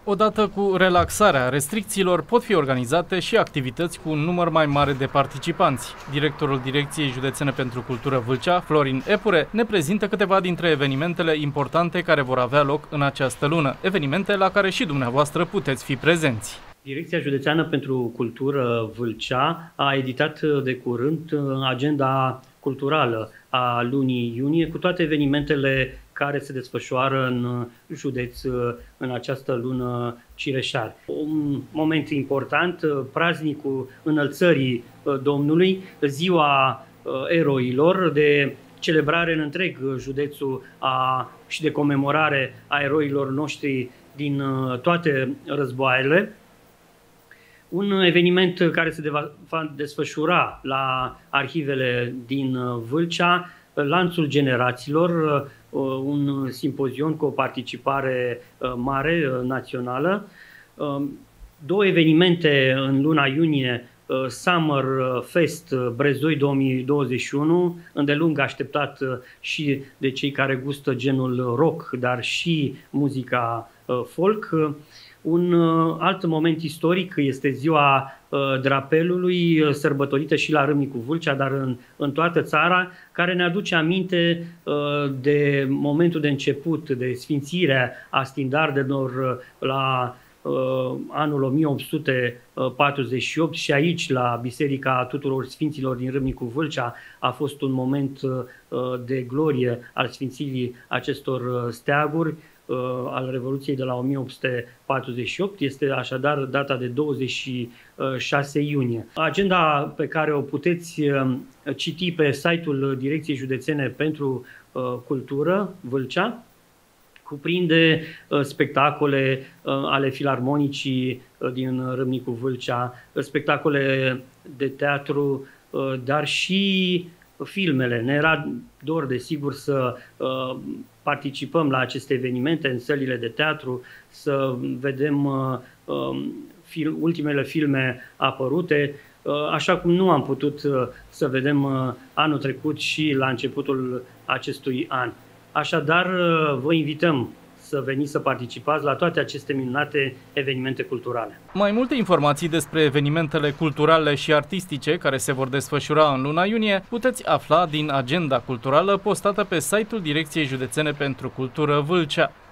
Odată cu relaxarea restricțiilor, pot fi organizate și activități cu un număr mai mare de participanți. Directorul Direcției Județene pentru Cultură Vâlcea, Florin Epure, ne prezintă câteva dintre evenimentele importante care vor avea loc în această lună, evenimente la care și dumneavoastră puteți fi prezenți. Direcția Județeană pentru Cultură Vâlcea a editat de curând agenda culturală a lunii iunie cu toate evenimentele care se desfășoară în județ în această lună Cireșar. Un moment important, praznicul înălțării Domnului, ziua eroilor, de celebrare în întreg județul și de comemorare a eroilor noștri din toate războaiele. Un eveniment care se va desfășura la arhivele din Vâlcea, Lanțul Generațiilor, un simpozion cu o participare mare națională. Două evenimente în luna iunie, Summer Fest Brezoi 2021, îndelung așteptat și de cei care gustă genul rock, dar și muzica folk. Un alt moment istoric este ziua drapelului, sărbătorită și la Râmnicu Vâlcea, dar în toată țara, care ne aduce aminte de momentul de început, de sfințire a standardelor la anul 1848 și aici, la Biserica Tuturor Sfinților din Râmnicu Vâlcea, a fost un moment de glorie al sfințirii acestor steaguri al Revoluției de la 1848, este așadar data de 26 iunie. Agenda pe care o puteți citi pe site-ul Direcției Județene pentru Cultură Vâlcea cuprinde spectacole ale filarmonicii din Râmnicu Vâlcea, spectacole de teatru, dar și filmele. Ne era dor, desigur, să participăm la aceste evenimente în sălile de teatru, să vedem ultimele filme apărute, așa cum nu am putut să vedem anul trecut și la începutul acestui an. Așadar, vă invităm să veniți să participați la toate aceste minunate evenimente culturale. Mai multe informații despre evenimentele culturale și artistice care se vor desfășura în luna iunie puteți afla din agenda culturală postată pe site-ul Direcției Județene pentru Cultură Vâlcea.